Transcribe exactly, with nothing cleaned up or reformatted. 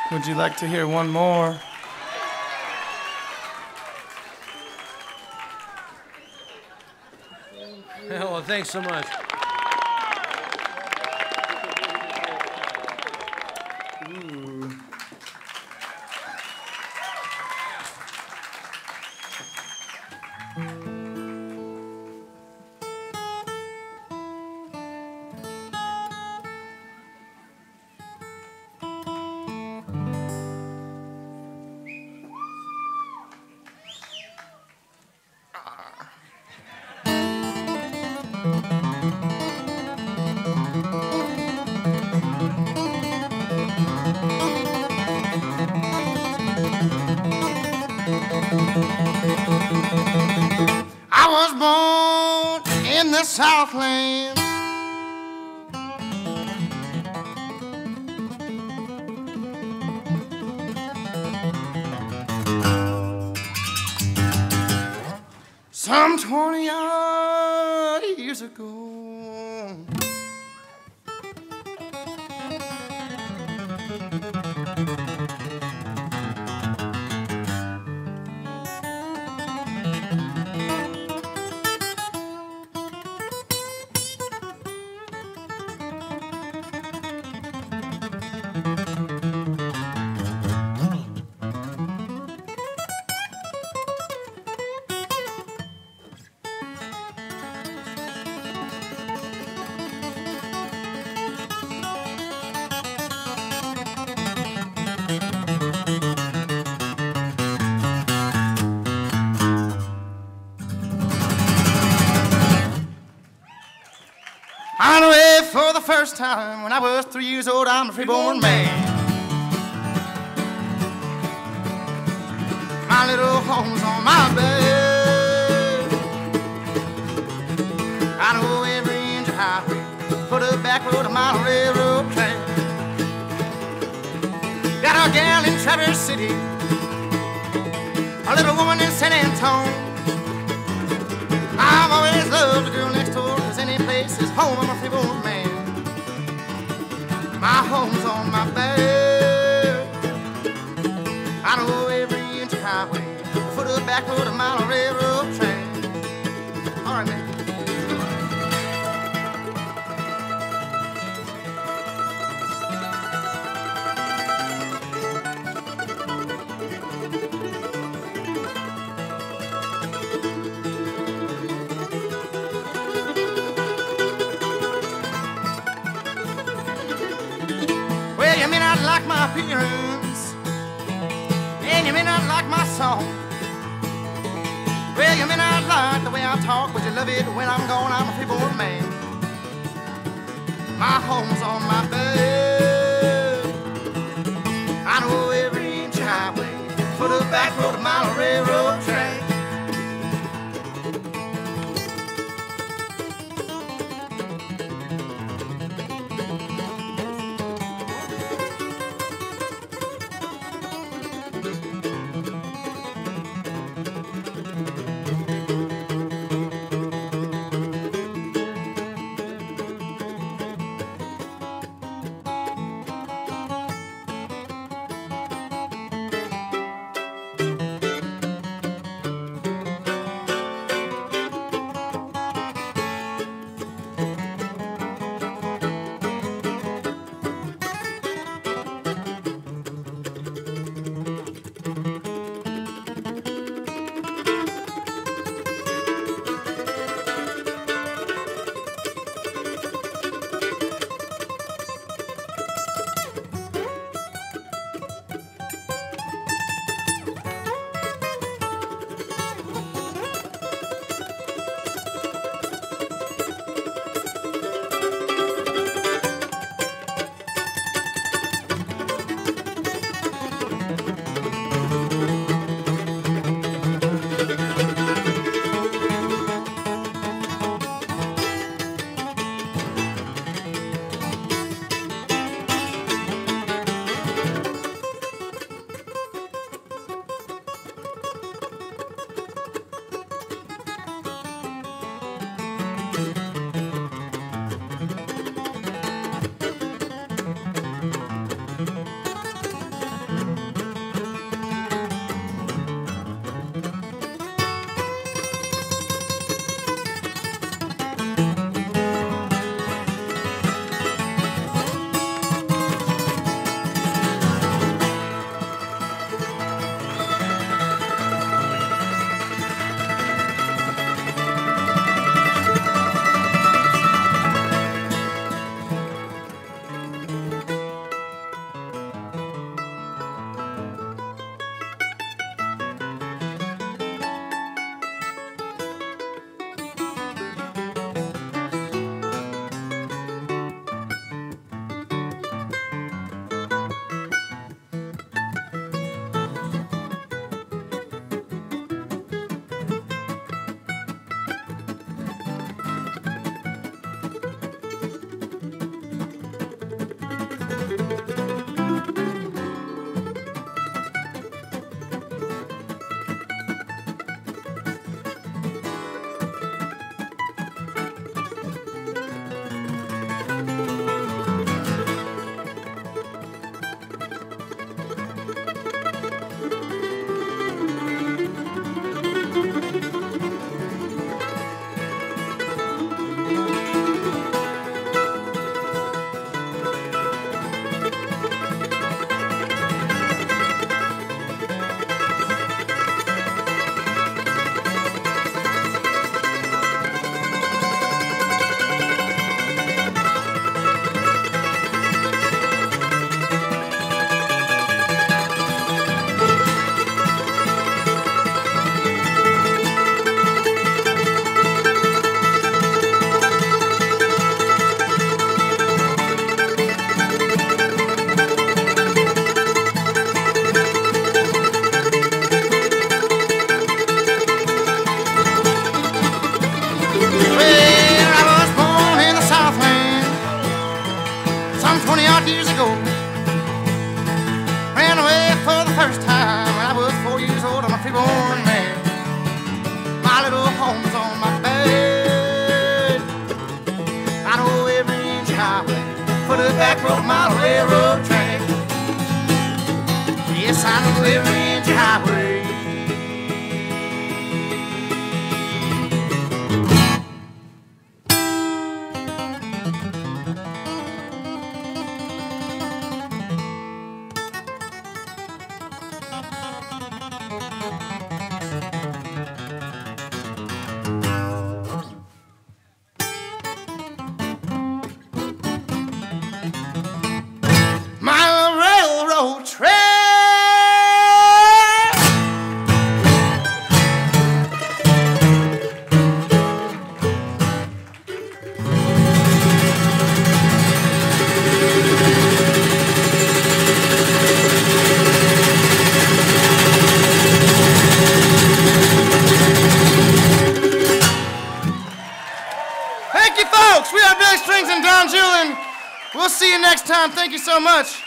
Would you like to hear one more? Well, thanks so much. Ooh. I was born in the Southland. Some twenty odd years ago. On the way for the first time when I was three years old. I'm a freeborn man. My little home's on my bed. I know every inch of highway for the back road of my railroad track. Got a gal in Traverse City, a little woman in San Antonio. I've always loved the girl next door, 'cause any place is home. I'm a freeborn man. My home's on my bed. I know every inch of highway for the back road of my railroad track. All right, man. You may not like my appearance, and you may not like my song. Well, you may not like the way I talk, but you love it when I'm gone. I'm a freeborn man. My home's on my bed. I know every inch highway for the back road of my railroad track. back road mile railroad track. Yes, I know every inch of highway. Strings Don Julin. We'll see you next time. Thank you so much.